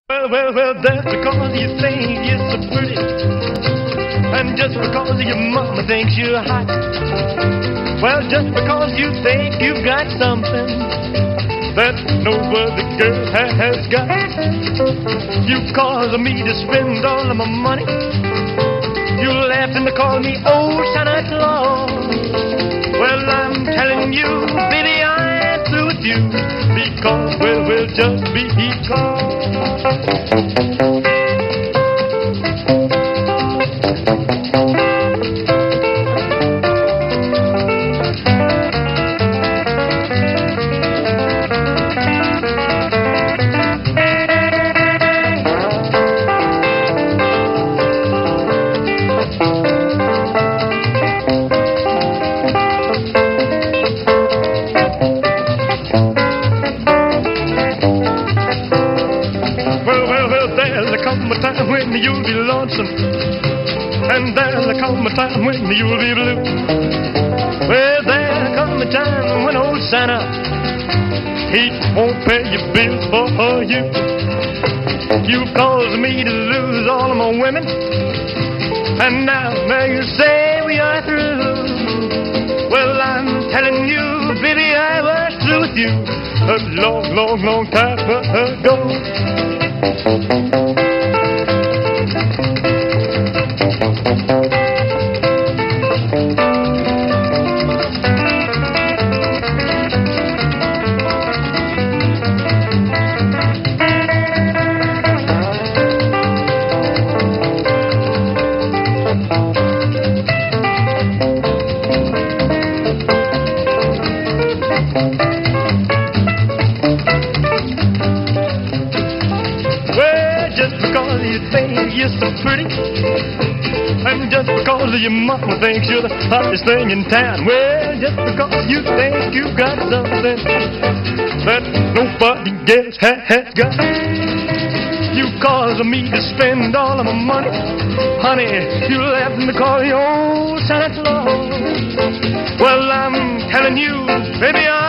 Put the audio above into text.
Well, that's because you think you're so pretty, and just because your mama thinks you're hot. Well, just because you think you've got something that no other girl has got. You cause me to spend all of my money. You laughed and called me old Santa Claus. Well, I'm telling you, baby, I'm through with you, because, well, just because. There'll come a time when you'll be lonesome, and there'll come a time when you'll be blue. Well, there'll come a time when old Santa, he won't pay your bills for you. You caused me to lose all of my women, and now you say we are through. Well, I'm telling you, baby, I was through with you a long time ago. Just because you think you're so pretty, and just because your mama thinks you're the hottest thing in town. Well, just because you think you got something that nobody else has got. You caused me to spend all of my money. Honey, you left me to call you old Santa Claus. Well, I'm telling you, baby,